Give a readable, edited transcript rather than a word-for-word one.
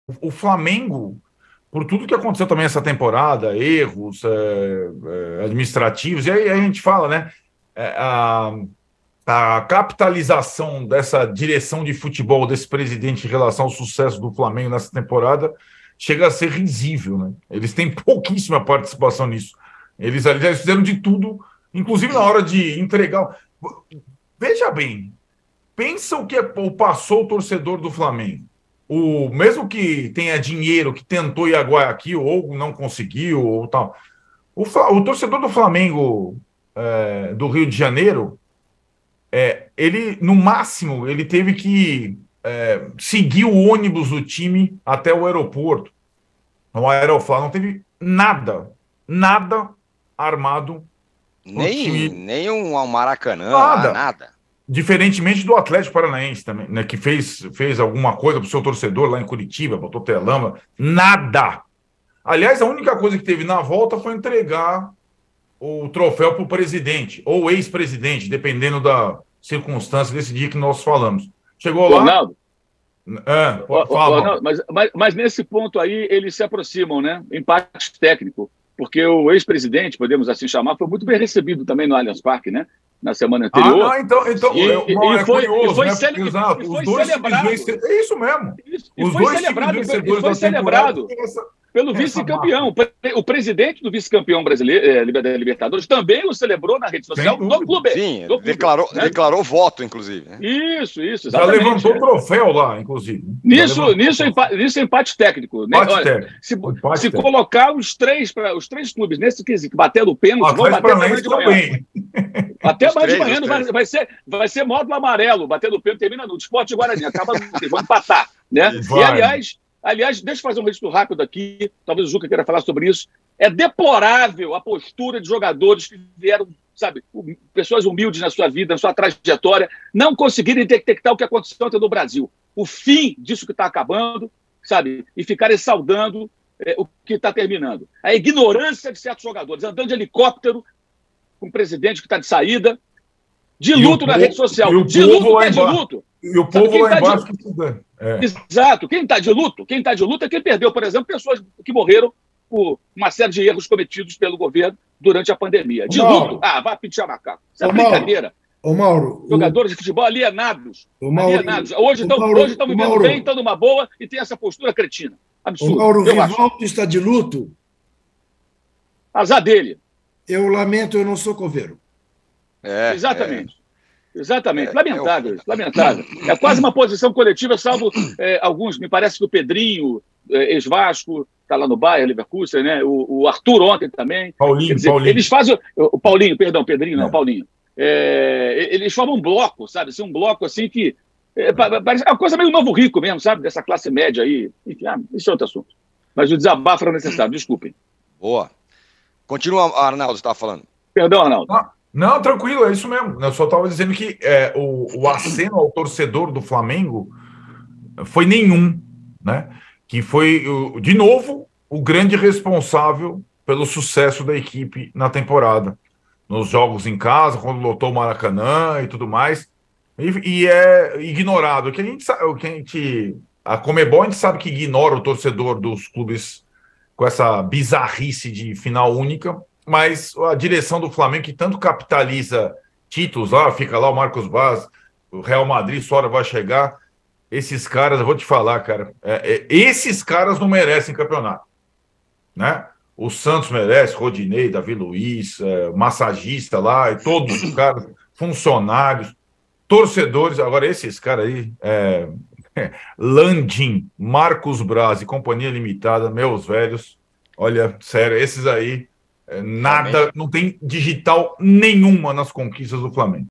o Flamengo, por tudo que aconteceu também essa temporada, erros administrativos, e aí a gente fala, né? é, a, a capitalização dessa direção de futebol desse presidente em relação ao sucesso do Flamengo nessa temporada chega a ser risível, né? Eles têm pouquíssima participação nisso. Eles fizeram de tudo, inclusive na hora de entregar. Veja bem, pensa o que passou o torcedor do Flamengo. O mesmo que tenha dinheiro, que tentou ir a Guayaquil ou não conseguiu ou tal. O torcedor do Flamengo do Rio de Janeiro, ele no máximo ele teve que seguir o ônibus do time até o aeroporto, no Aeroflot. Não teve nada armado pro time. Nem um Maracanã, Nada. nada. Diferentemente do Atlético Paranaense também, né, que fez alguma coisa pro seu torcedor lá em Curitiba, botou telão, nada. Aliás, a única coisa que teve na volta foi entregar o troféu pro presidente, ou ex-presidente, dependendo da circunstância desse dia que nós falamos. Chegou lá... Ronaldo, fala. mas nesse ponto aí eles se aproximam, né? Empate técnico, porque o ex-presidente, podemos assim chamar, foi muito bem recebido também no Allianz Parque, né? Na semana anterior. Curioso, exato. Os dois celebrado. É isso mesmo. Os dois foi celebrado pelo vice-campeão. O presidente do vice-campeão brasileiro, da Libertadores, também o celebrou na rede social do clube. Sim, declarou voto, inclusive. Né? Isso, exatamente. Já levantou o troféu lá, inclusive. Nisso é empate técnico. Né? Olha, se colocar os três clubes nesse quesito, batendo o pênalti, vão bater amanhã de manhã. Até mais de manhã vai ser módulo amarelo, batendo o pênalti, termina no Sport de Guarani, acaba vão empatar. Né? E aliás, deixa eu fazer um registro rápido aqui, talvez o Juca queira falar sobre isso. É deplorável a postura de jogadores que vieram, sabe, pessoas humildes na sua vida, na sua trajetória, não conseguirem detectar o que aconteceu ontem no Brasil. O fim disso que está acabando, sabe, e ficarem saudando o que está terminando. A ignorância de certos jogadores, andando de helicóptero com um presidente que está de saída, de luto na rede social. De luto. E o povo lá embaixo Exato. Quem está de luto é quem perdeu, por exemplo, pessoas que morreram por uma série de erros cometidos pelo governo durante a pandemia. De luto. Vai pintar macaco. Isso é brincadeira. Mauro, jogadores de futebol alienados. Hoje estão vivendo bem, estão numa boa e tem essa postura cretina. Absurdo. Mauro, o Rivaldo está de luto? Azar dele. Eu lamento, eu não sou coveiro. Exatamente. Lamentável. É quase uma posição coletiva, salvo alguns. Me parece que o Pedrinho, ex-Vasco, está lá no Bayern, Leverkusen, né? O Arthur ontem também. Paulinho. Eles fazem... Paulinho, perdão, Pedrinho não, Paulinho. Eles formam um bloco, sabe? Um bloco assim que... Parece uma coisa meio Novo Rico mesmo, sabe? Dessa classe média aí. Enfim, isso é outro assunto. Mas o desabafo era necessário, desculpem. Boa. Continua, Arnaldo, você estava falando. Perdão, Arnaldo. Não, tranquilo, é isso mesmo. Eu só estava dizendo que o aceno ao torcedor do Flamengo foi nenhum, né? Que foi, de novo, o grande responsável pelo sucesso da equipe na temporada. Nos jogos em casa, quando lotou o Maracanã e tudo mais. E é ignorado. A Conmebol, a gente sabe que ignora o torcedor dos clubes com essa bizarrice de final única, mas a direção do Flamengo, que tanto capitaliza títulos, fica lá o Marcos Vaz, o Real Madrid, sua hora vai chegar. Esses caras, eu vou te falar, cara, esses caras não merecem campeonato, né? O Santos merece, Rodinei, Davi Luiz, massagista lá, e todos os caras, funcionários, torcedores. Agora, esses caras aí, Landim, Marcos Braz e Companhia Limitada, meus velhos, olha, sério, esses aí, nada, não tem digital nenhuma nas conquistas do Flamengo.